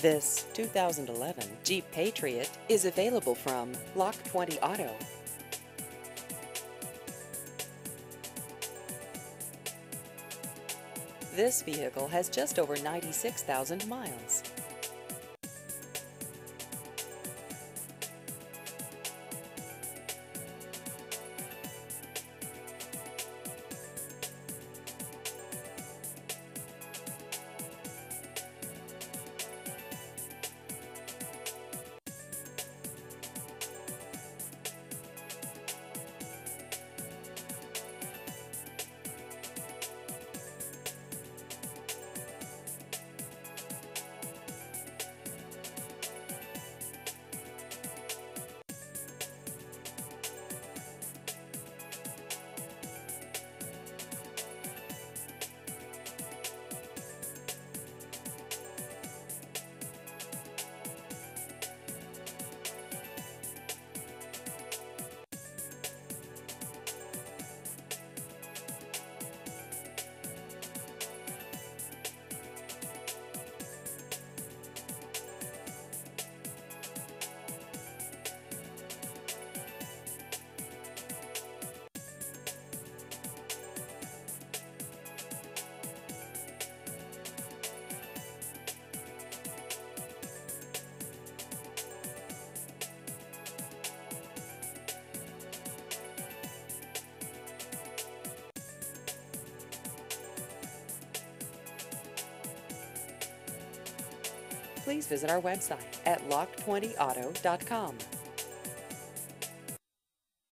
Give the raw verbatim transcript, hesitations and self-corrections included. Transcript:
This two thousand eleven Jeep Patriot is available from Lock twenty Auto. This vehicle has just over ninety-six thousand miles. Please visit our website at lock twenty auto dot com.